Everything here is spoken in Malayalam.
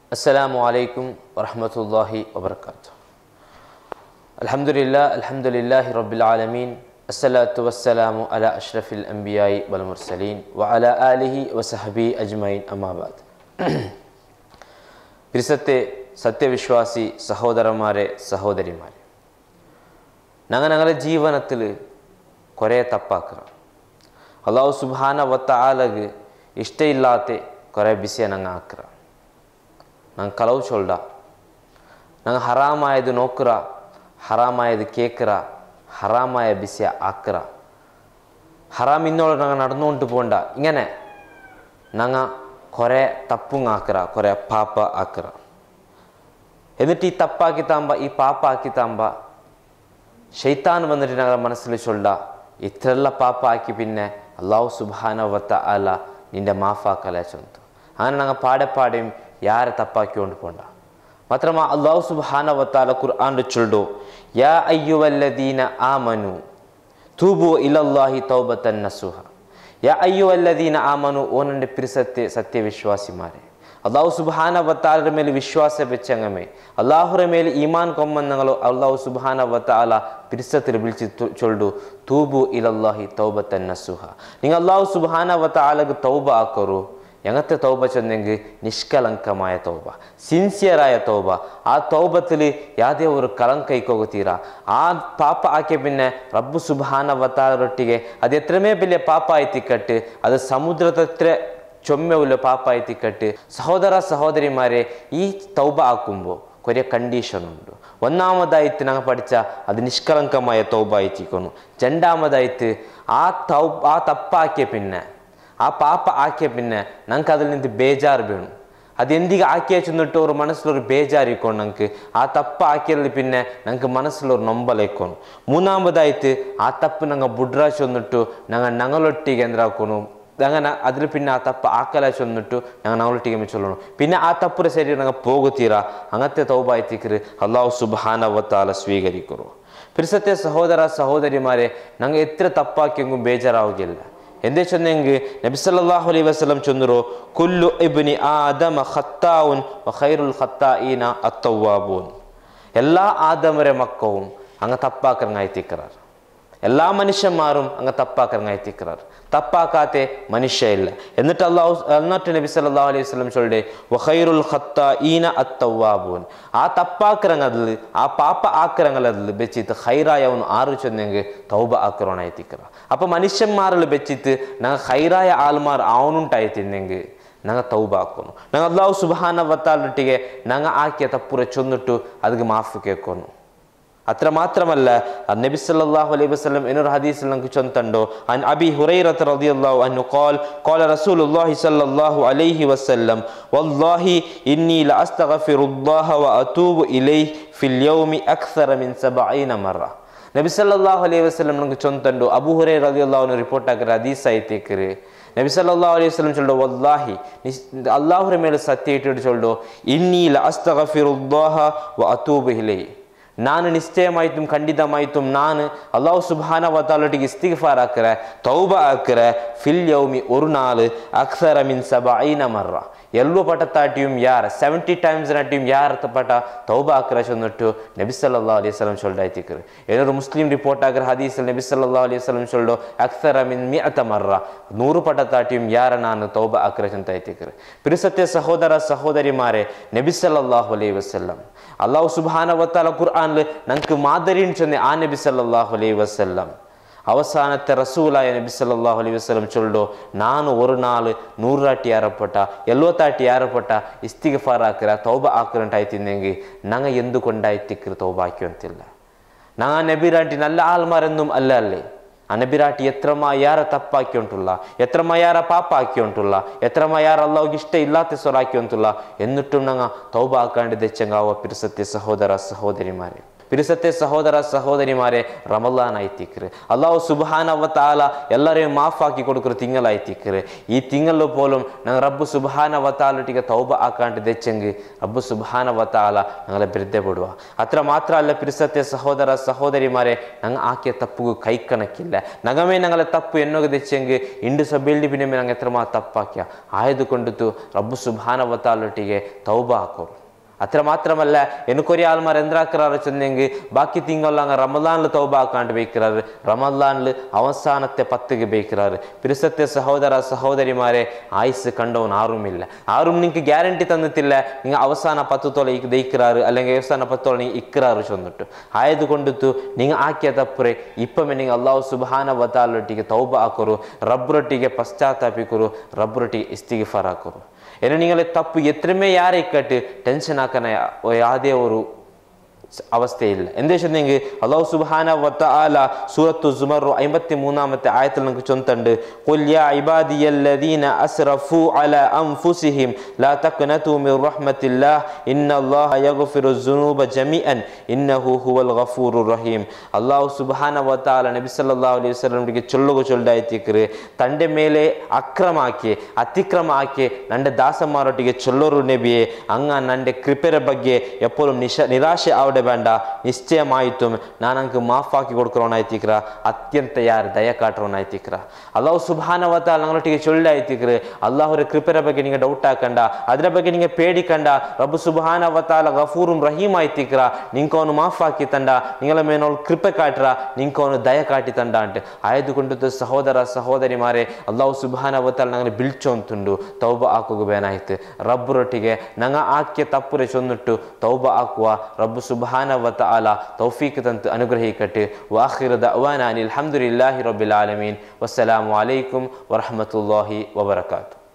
അസ്സലാമു അലൈക്കും വറഹ്മത്തുള്ളാഹി വബറകാതുഹു. അൽഹംദുലില്ലാഹി റബ്ബിൽ ആലമീൻ. അസ്സലാത്തു വസ്സലാമു അലാ അഷ്റഫിൽ അംബിയായി വൽ മുർസലീൻ വഅലാ ആലിഹി വസഹബി അജ്മഈൻ. അമ്മാ ബഅദ്. പ്രിയത്തെ സത്യവിശ്വാസി സഹോദരന്മാരെ സഹോദരിമാരെ, ഞങ്ങളുടെ ജീവനത്തിൽ കുറേ തപ്പാക്കുക. അല്ലാഹു സുബ്ഹാനഹു വ തആലക്ക് ഇഷ്ടമില്ലാത്ത കുറേ വിഷയം ഞങ്ങൾ ആക്കുക. ഞങ്ങൾ കളവ് ചൊല്ല, ഞങ്ങൾ ഹറാമായത് നോക്കുക, ഹറാമായത് കേൾക്കുക, ഹറാമായ വിഷയ ആക്കുക. ഹറാം ഇന്നോളം ഞങ്ങൾ നടന്നുകൊണ്ട് പോകണ്ട. ഇങ്ങനെ ഞങ്ങൾ കുറേ തപ്പുങ്ങാക്കുക, കുറേ പാപ്പ ആക്കുക. എന്നിട്ട് ഈ തപ്പാക്കി താമ്പ, ഈ പാപ്പ ആക്കി താമ്പ ശൈത്താൻ വന്നിട്ട് ഞങ്ങളുടെ മനസ്സിൽ ചൊല്ല, ഇത്രയുള്ള പാപ്പ ആക്കി പിന്നെ അല്ലാഹു സുബ്ഹാനഹു വ തആല നിന്റെ മാഫാക്കല ചൊന്തു. അങ്ങനെ ഞങ്ങൾ പാടെപ്പാടെയും ಯಾರ ತಪ್ಪಾಕಿಕೊಂಡು ಪೋಂಡ ಮಾತ್ರ ಅಲ್ಲಾಹು ಸುಬ್ಹಾನಹು ವ ತಆಲ ഖുർആനിൽ ചൊല്ലു, യാ അയ്യുഹല്ലദീന ആമനു തൂബു ഇലല്ലാഹി തൗബതൻ നസുഹ. യാ അയ്യുഹല്ലദീന ആമനു, ഓനന്റെ പ്രിയത്തെ സത്യവിശ്വാസിമാരെ, അല്ലാഹു സുബ്ഹാനഹു വ തആലയുടെ മേൽ വിശ്വാസം വെച്ചങ്ങമേ, അല്ലാഹുവിന്റെ മേൽ ഈമാൻ കൊമ്മന്നങ്ങളോ അല്ലാഹു സുബ്ഹാനഹു വ തആല പ്രിയത്തിൽ വിളിച്ച് ചൊല്ലു, തൂബു ഇലല്ലാഹി തൗബതൻ നസുഹ. നിങ്ങൾ അല്ലാഹു സുബ്ഹാനഹു വ തആലക്ക് തൗബ ആക്കറു. എങ്ങനത്തെ തൗബ ചെന്നെങ്കിൽ നിഷ്കളങ്കമായ തൗബ, സിൻസിയറായ തൗബ. ആ തൗബത്തിൽ യാതേ ഒരു കലങ്ക ഇക്കോಗುತ್ತೀರಾ. ಆ ಪಾಪ ಆಕೆ പിന്നെ റബ്ബ് സുബ്ഹാനഹു വ തആലರೊಟ್ಟಿಗೆ ಅದು ಎತ್ರಮೇ ಬೆಲೆ ಪಾಪ ಆಯ್ತಿಕಟ್ಟು, ಅದು ಸಮುದ್ರದತ್ರ ചൊമ്മ ഉള്ള പാപ്പ ആയിത്തിക്കട്ട്. സഹോദര സഹോദരിമാരെ, ഈ തൗബ ആക്കുമ്പോൾ കുറേ കണ്ടീഷൻ ഉണ്ട്. ഒന്നാമതായിട്ട് ഞങ്ങൾ പഠിച്ച അത് നിഷ്കളങ്കമായ തൗബ ആയിത്തിക്കണം. രണ്ടാമതായിട്ട് ആ തപ്പാക്കിയ പിന്നെ, ആ പാപ്പ ആക്കിയ പിന്നെ ഞങ്ങൾക്ക് അതിൽ നിന്ന് ബേജാറ് വേണം. അതെന്തിಗೆ ആക്കിയ ചെന്നിട്ട് ഒരു മനസ്സിലൊരു ബേജാറിക്കോണം. ഞങ്ങൾക്ക് ആ തപ്പ ആക്കിയതിൽ പിന്നെ ഞങ്ങൾക്ക് മനസ്സിലൊരു നൊമ്പലേക്കണം. മൂന്നാമതായിട്ട് ആ തപ്പ് ഞങ്ങൾ ബുഡ്ര ചെന്നിട്ടു ഞങ്ങളൊಟ್ಟಿಗೆ എന്താക്കണം, അങ്ങനെ അതിൽ പിന്നെ ആ തപ്പ് ആക്കല ചെന്നിട്ടു ഞങ്ങളൊಟ್ಟಿಗೆ ചൊല്ലണം. പിന്നെ ആ തപ്പിന് ശരി ഞങ്ങൾ പോകുತ್ತೀರಾ. അങ്ങനത്തെ തൗബ ആയിത്തിക്കറ് അല്ലാഹു സുബ്ഹാനഹു വ തആല സ്വീകരിക്കറു. പ്രിയത്തെ സഹോദര സഹോദരിമാരെ, ഞങ്ങൾ എത്ര തപ്പാക്കിയെങ്കിലും ബേജാറാവുകയില്ല. എന്തേ ചൊന്നെങ്കിൽ നബി സല്ലല്ലാഹു അലൈഹി വസല്ലം ചൊന്നറോ, കുല്ലു ഇബ്നി ആദമ ഖത്താഉൻ വ ഖൈറുൽ ഖത്താഈന അത്തവ്വാബൂൻ. എല്ലാ ആദമരെ മക്കവും അങ്ങ് തപ്പാക്കറങ്ങായിത്തിക്കറാർ. എല്ലാ മനുഷ്യന്മാരും അങ്ങ് തപ്പാക്കറങ്ങായിത്തിക്കറാർ. തപ്പാക്കാത്ത മനുഷ്യ ഇല്ല. എന്നിട്ട് നബി സല്ലല്ലാഹു അലൈഹി വസല്ലം ചൊല്ലേ, വ ഖൈറുൽ ഖത്താഈന അത്തവ്വാബൂൻ. ആ തപ്പാക്കറങ്ങതിൽ, ആ പാപ്പ ആക്കറങ്ങലതിൽ വെച്ചിട്ട് ഖൈറായവನು ആറ് ചൊന്നെങ്കിൽ തൗബ ആക്കറോണായിത്തിക്കറ. അപ്പൊ മനുഷ്യന്മാരിൽ വെച്ചിട്ട് ഞങ്ങൾ ഖൈറായ ആൾമാർ ആവണുണ്ടായിത്തിന്നെങ്കിൽ ഞങ്ങൾ തൗബ ആക്കണം. ഞങ്ങൾ അല്ലാഹു സുബ്ഹാനഹു വ തആലರೊಟ್ಟಿಗೆ ഞങ്ങൾ ആക്കിയ തപ്പുര ചൊന്നിട്ടു ಅದಕ್ಕೆ ಮಾಫು ಕೇಳ್ಕೊನು. അത്ര മാത്രമല്ല, നബി സല്ലല്ലാഹു അലൈഹി വസല്ലം എന്നൊരു ഹദീസിൽ നമുക്ക് ചൊന്തണ്ടോ, അൻ അബി ഹുറൈറത റളിയല്ലാഹു അൻഹു ഖാല റസൂലുള്ളാഹി സല്ലല്ലാഹു അലൈഹി വസല്ലം വല്ലാഹി ഇന്നി ലഅസ്തഗ്ഫിറുല്ലാഹ വ അതൂബു ഇലൈഹി ഫിൽ യൗമി അക്സറ മിൻ 70 മറ. നബി സല്ലല്ലാഹു അലൈഹി വസല്ലം നമുക്ക് ചൊന്തണ്ടോ, അബൂ ഹുറൈറ റളിയല്ലാഹു അൻഹു റിപ്പോർട്ട് ആക്കിയ ഹദീസ് ആയിത്തേക്കറ്. നബി സല്ലല്ലാഹു അലൈഹി വസല്ലം ചൊല്ലോ, വല്ലാഹി അല്ലാഹുവിന്റെ മേൽ സത്യമായിട്ട് ചൊല്ലോ, ഇന്നി ലഅസ്തഗ്ഫിറുല്ലാഹ വ അതൂബു ഇലൈഹി. ನಾನು ನಿಶ್ಚಯമായിട്ടും ಖಂಡಿತമായിട്ടും ನಾನು അല്ലാഹു സുബ്ഹാനഹു വ തആലയുടെ ഇസ്തിഗ്ഫാർ ആക്കറ, തൗബ ആക്കറ, ഫിൽ യൗമി ഒരു നാൾ അക്സറ മിൻ 70 മറ. ಎಲ್ಲೋ ಪಟತಾಟಿയും ಯಾರ 70 ಟೈಮ್ಸ್ ನಾಟಿയും ಯಾರತಪಟ ತೌಬಾ ಆಕರ ಚೊನ್ನಟ್ಟು ನಬಿ ಸಲ್ಲಲ್ಲಾಹು ಅಲೈಹಿ ವಸಲ್ಲಂ ಚೊಲ್ಲಾಯ್ತಿಕರು. ಏನಾದ್ರು ಮುಸ್ಲಿಂ ರಿಪೋರ್ಟ್ ಆಗರ ಹದೀಸ್ ನಬಿ ಸಲ್ಲಲ್ಲಾಹು ಅಲೈಹಿ ವಸಲ್ಲಂ ಚೊಲ್ಲೋ ಅಕ್ಸರ ಮಿನ್ 100 ಮರ್ರ. 100 ಪಟತಾಟಿയും ಯಾರ ನಾನು ತೌಬಾ ಆಕರ ಚಂತಾಯ್ತಿಕರು. ಪ್ರಿಯಸತ್ಯ ಸಹೋದರ ಸಹೋದರಿಮಾರೆ, ನಬಿ ಸಲ್ಲಲ್ಲಾಹು ಅಲೈಹಿ ವಸಲ್ಲಂ ಅಲ್ಲಾಹು ಸುಬ್ಹಾನಹು ವ ತಆല ഖുർആനിൽ നമുക്ക് മാതരിൻ ചൊന്നെ ആ നബി സല്ലല്ലാഹു അലൈഹി വസല്ലം അവസാനത്തെ റസൂലായ നബി സല്ലല്ലാഹു അലൈഹി വസല്ലം ചൊല്ലോ, ನಾನು ഒരു നാൾ 100 റാട്ടി ആറപ്പെട്ട 70 ആറപ്പെട്ട ഇസ്തിഗ്ഫാർ ആക്കര തൗബ ആക്കറണ്ടായിത്തിന്നെങ്കിൽ ഞങ്ങൾ എന്തുകൊണ്ടായിത്തിക്കറ് തൗബ ആക്കിയൊന്നില്ല. ഞങ്ങൾ നബിരാട്ടി നല്ല ആൾമാരെന്നും അല്ല അല്ലേ. ആ നബിരാട്ടി എത്രമാ ಯಾರ തപ്പാക്കിയൊണ്ടുള്ള, എത്രമാ ಯಾರ പാപ്പ ആക്കിയൊണ്ടുള്ള, എത്രമാ ಯಾರ അല്ലാഹുവിಗೆ ഇഷ്ട ഇല്ലാത്ത സ്വറാക്കിയൊണ്ടുള്ള, എന്നിട്ടും ഞങ്ങൾ തൗബ ആക്കാണ്ട് തെച്ചങ്ങാവ. പ്രിയസത്യ സഹോദര സഹോദരിമാരെ, പിരിസത്തെ സഹോദര സഹോദരിമാരെ റമളാനായിത്തിക്കറ് അല്ലാഹു സുബ്ഹാനഹു വ തആല എല്ലാരെയും മാഫാക്കി കൊടുക്കുന്ന തിങ്കളായിത്തിക്കറ് ഈ തിങ്കളിൽ പോലും ഞങ്ങൾ റബ്ബ് സുബ്ഹാനഹു വ തആലട്ടിಗೆ തൗബ ആക്കാണ്ട് ദെച്ചെങ്കിൽ റബ്ബ് സുബ്ഹാനഹു വ തആല ഞങ്ങളെ ബിരുദപ്പെടുക അത്ര മാത്രമല്ല പിരിസത്തെ സഹോദര സഹോദരിമാരെ ഞങ്ങൾ ആക്കിയ തപ്പുക കൈക്കണക്കില്ല നഗമേ ഞങ്ങളെ തപ്പ് എന്നൊക്കെ ദെച്ചെങ്കിൽ ಇಂಡು ಸಭೆಯಲ್ಲಿ ಬಿನೆ ನಂಗೆ ಎತ್ತರಮಾ ತಪ್ಪಾಕ್ಯ ಆಯ್ದುಕೊಂಡಿತು ರಬ್ಬು ಸುಬ್ಹಾನಹು ವ ತಆಲಟಿಗೆ ತೌಬಾ ಹಾಕೋರು ಅತ್ರ ಮಾತ್ರಮಲ್ಲ ಎನ್ಕೊರಿ ಆಲ್ಮಾರ್ ಎಂದ್ರಾಕರಾರು ಚೆಂದೆಂಗೆ ಬಾಕಿ ತಿಂಗಳಂಗ ರಮಲಾನ್ಲು ತೌಬಾ ಹಾಕಾಂಡು ಬೇಕಿರಾರು ರಮಲಾನ್ಲು ಅವಸಾನത്തെ 10ಗೆ ಬೇಕಿರಾರು പിരിസത്തെ സഹോദര സഹോദരിമാരെ ആയുസ് കണ്ടവൻ ആരുമില്ല ആരും നിങ്ങൾക്ക് ഗ്യാരണ്ടി തന്നിട്ടില്ല നിങ്ങൾ അവസാന 10 തോളം ദയിക്കിറാറ് അല്ലെങ്കിൽ അവസാന 10 തോളം നിങ്ങൾ ഇക്കിറാറ് ചൊന്നിട്ടു ആയതുകൊണ്ടിತ್ತು നിങ്ങൾ ആക്കിയ തപ്പുറെ ഇപ്പം നിങ്ങൾ അല്ലാഹു സുബ്ഹാനഹു ವ ತಆಲೊಟ್ಟಿಗೆ ತೌಬಾ ಹಾಕೋರು ರಬ್ಬರೊಟ್ಟಿಗೆ ಪಶ್ಚಾತ್ತಾಪಿಕೋರು ರಬ್ಬರೊಟ್ಟಿಗೆ ಇಸ್ತಿಗ್ಫಾರ್ ಹಾಕೋರು ಏನು ನಿങ്ങളെ ತಪ್ಪು ಎತ್ರಮೇ ಯಾರೇ ಕಟ್ಟು ಟೆನ್ಷನ್ ಹಾಕನ ಯಾವುದೇ ಅವರು അവസ്ഥയില്ല എന്തെങ്കിൽ അല്ലാഹു സുബ്ഹാനഹു വ തആല സൂറത്തു സുമർ 53ാമത്തെ ആയത്തിൽ നമുക്ക് ചൊല്ലുന്നുണ്ട് ഖുൽ യാ ഇബാദിയല്ലദീന അസ്റഫു അലാ അൻഫുസിഹിം ലാ തഖ്നതു മിർ റഹ്മത്തില്ലാഹ് ഇന്നല്ലാഹ യഗ്ഫിറു ദുനൂബ ജമീഅൻ ഇന്നഹു ഹുവൽ ഗഫൂറുർ റഹീം അല്ലാഹു സുബ്ഹാനഹു വ തആല നബി സല്ലല്ലാഹു അലൈഹി വസല്ലമിಗೆ ചൊല്ലുകയൊണ്ടായിത്തിക്കറ് തന്റെ ಮೇಲೆ ಅಕ್ರಮಕ್ಕೆ ಅತಿಕ್ರಮಕ್ಕೆ ನನ್ನ ದಾಸಮಾರೊಟ್ಟಿಗೆ ಚೊಲ್ಲೋರು ನಬಿಯೇ ಅಂಗ ನನ್ನ ಕೃಪೆಯ ಬಗ್ಗೆ ಎಪ್ಪಳು ನಿರಾಶೆ ಬೇಡ ನಿಶ್ಚಯಮಾಯಿತು ನಾನಂಗೆ ಮಾಫಾಕಿ ಕೊಡ್ಕೊರೋನಾಯ್ತಿಕ್ರ ಅತ್ಯಂತ ಯಾರು ದಯ ಕಾಟ್ರೋನಾಯ್ತಿಕ್ರ ಅಲ್ಲಾಹು ಸುಬ್ಹಾನಹು ವ ತಆಲ ನಗಳೊಟ್ಟಿಗೆ ಚೊಳ್ಳೆ ಆಯ್ತಿಕ್ರೆ ಅಲ್ಲಾಹರ ಕೃಪೆಯ ಬಗ್ಗೆ ನಿಮಗೆ ಡೌಟ್ ಹಾಕಂಡ ಅದರ ಬಗ್ಗೆ ನಿಮಗೆ ಪೇಡಿಕಂಡ ರಬ್ಬು ಸುಬ್ಹಾನಹು ವ ತಆಲ ಗಫೂರುನ್ ರಹೀಮ್ ಆಯ್ತಿಕ್ರ ನಿಂಕವನು ಮಾಫಾಕಿ ತಂಡ ನಿಂಗಳ ಮೇನವಳು ಕೃಪೆ ಕಾಟ್ರ ನಿಂಕವನು ದಯ ಕಾಟಿ ತಂಡ ಅಂಟು ಆಯ್ದುಕೊಂಡಿದ್ದು ಸಹೋದರ ಸಹೋದರಿಮಾರೆ ಅಲ್ಲಾಹು ಸುಬ್ಹಾನಹು ವ ತಆಲ ನಂಗೆ ಬಿಳ್ಚೊಂತುಂಡು ತೌಬ ಹಾಕೋಗಬೇನಾಯ್ತು ರಬ್ಬರೊಟ್ಟಿಗೆ ನಂಗೆ ಆಕೆ ತಪ್ಪುರೆ ಚೊಂದಿಟ್ಟು ತೌಬ ಹಾಕುವ ರಬ್ಬು സുബ്ഹാനഹു വ തആല തൗഫീഖ് തന്ന് അനുഗ്രഹിക്കട്ടെ വആഖിറു ദഅവാനാ അൽഹംദുലില്ലാഹി റബ്ബിൽ ആലമീൻ വസ്സലാമു അലൈക്കും വറഹ്മത്തുള്ളാഹി വബറകാതുഹു